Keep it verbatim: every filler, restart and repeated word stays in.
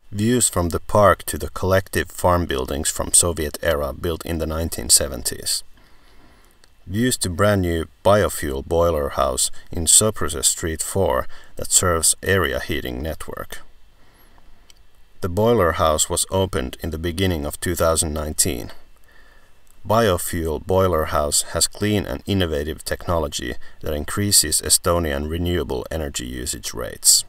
Views from the park to the collective farm buildings from Soviet era built in the nineteen seventies. Views to brand new biofuel boiler house in Soprusa Street four that serves area heating network. The boiler house was opened in the beginning of two thousand nineteen. Biofuel boiler house has clean and innovative technology that increases Estonian renewable energy usage rates.